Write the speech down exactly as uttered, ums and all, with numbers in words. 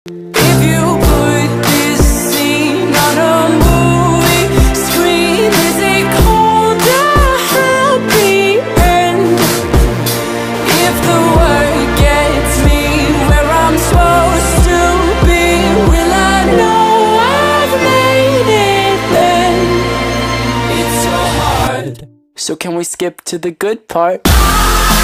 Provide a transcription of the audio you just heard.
If you put this scene on a movie screen, is it called a happy end? If the word gets me where I'm supposed to be, will I know I've made it then? It's so hard. So can we skip to the good part?